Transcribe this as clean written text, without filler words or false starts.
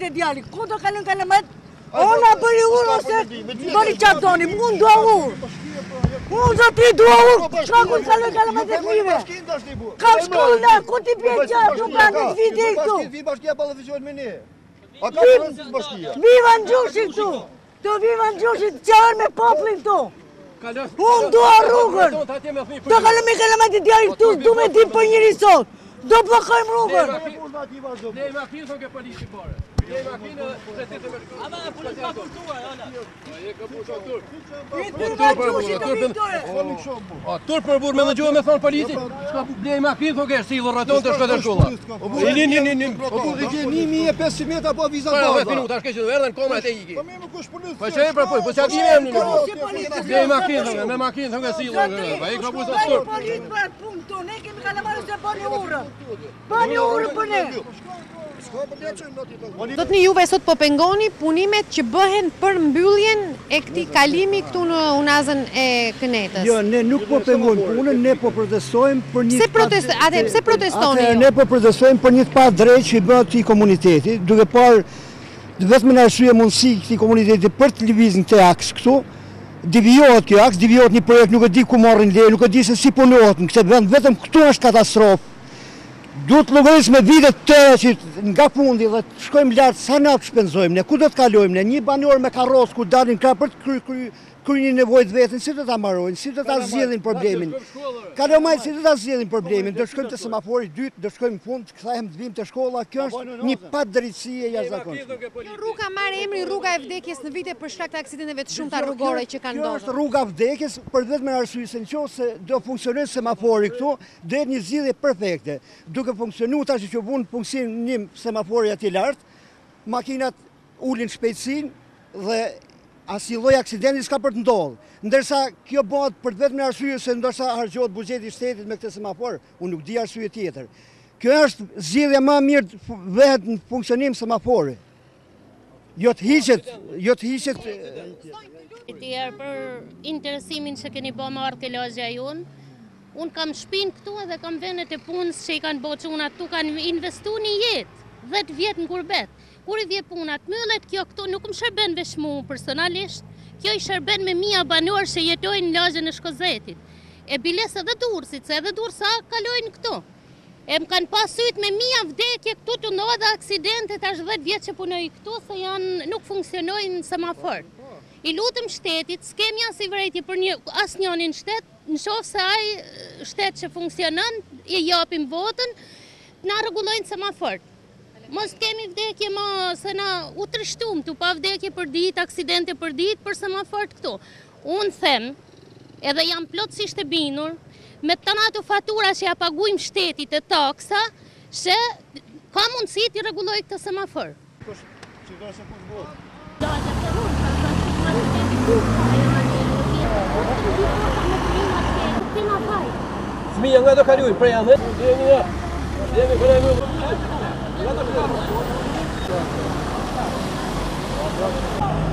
e djali. Ku do kalon kalamet? Ona bëri urë ose bëri qatë doni, unë dua urë. Unë zotri dua urë, shka ku kalon kalamet e fmive. Kam shkolla, ku ti pje qatë, nuk ka në viti këtu. Vi bashkia pa televizion me ne. A ka përësit bashkia? Viva në gjushi këtu. Të viva në gjushi të qarë me poplin këtu. Unë dua rrugën. Do kalon me kalamet e djali këtu, du me dim për njëri sot. Do blokojmë rrugën. Ne i makinë thonë ke polisi pare. Ne i makinë ama polici ka kultuar, ana. Ai ka tur për burr me më gjuhë me thon polici. Çka ne i makinë thonë ke sillu rroton të shkoj te shkolla. Po burri ke 1500 metra apo vizat baza. baza. Po minuta shkoj që erdhën koma te iki. Po më kush punon? Po çe pra po çka kemi ne. Ne i makinë thonë, me makinë thonë ke sillu. Ai ka buzë tur. Polici për punë tonë, ne kemi kalamarë se bëni urë. Bëni urë për ne. Do të një juve sot po pengoni punimet që bëhen për mbylljen e këtij kalimi këtu në unazën e Kënetës. Jo, ne nuk po pengojmë punën, ne po protestojmë për një... Pse protestoni? Ne po protestojmë për një të pa drejtë që i bëhet këtij komuniteti, duke parë vetëm në arsye mundësi këtij komuniteti për të lëvizur këtë aks këtu. Devijohet kjo aks, devijohet një projekt, nuk e di ku marrin leje, nuk e di se si punohet në këtë vend, vetëm këtu është katastrofë. Duhet të llogarisë me vitet tëra që nga fundi dhe të shkojmë lart sa na shpenzojmë ne, ku do të kalojmë ne, një banor me karrocë ku dalin krah për të kryer nevojat vetën, si do ta mbarojnë, si do ta zgjidhin problemin. Kalomaj si do ta zgjidhin problemin, do shkojmë te semafori dytë, do shkojmë në fund, kthehemi të vim te shkolla, kjo është një padrejtësi e jashtëzakonshme. Rruga marr emri rruga e vdekjes në vite për shkak të aksidenteve të shumta rrugore që kanë ndodhur. Kjo është rruga vdekjes për vetëm arsye se nëse do funksionojë semafori këtu, do jetë një zgjidhje perfekte. Duke funksionuar tash që vun funksionin një semafori aty lart, makinat ulin shpejtësinë dhe asnjë lloj aksidenti s'ka për të ndodhur. Ndërsa kjo bëhet për vetëm arsye se ndoshta harxhohet buxheti i shtetit me këtë semafor, unë nuk di arsye tjetër. Kjo është zgjidhja më e mirë vehet në funksionim semafori. Jo të hiqet Tjerë për interesimin që keni bë me arkeologja jonë. Unë kam shpinë këtu edhe kam venet e punës që i kanë bo që unë atu kanë investu një jetë, 10 vjetë në kurbet. Kur i vje punat myllet, kjo këtu nuk më shërben veç mu personalisht, kjo i shërben me mia banor që jetojnë në lagjën e Shkozetit. E biles edhe Durrësit, se edhe Durrësa kalojnë këtu. E më kanë pasyt me mia vdekje këtu të ndodhe aksidente, tash 10 vjetë që punoj këtu, se nuk funksionojnë semafor. I lutëm shtetit, s'kemi as i vërejtje për as njonin shtet, në shofë se ai shtet që funksionon, i japim votën, na rregullojnë semafort. Mos kemi vdekje më se na u trishtum tu pa vdekje për ditë, aksidente për ditë, për semafort këtu. Unë them, edhe jam plotësisht e bindur, me të ato fatura që ja paguajmë shtetit e taksa, se ka mundësi t'i rregulloj këtë semafor. Fëmija nga do kalujnë prej anë, jemi për e mjë.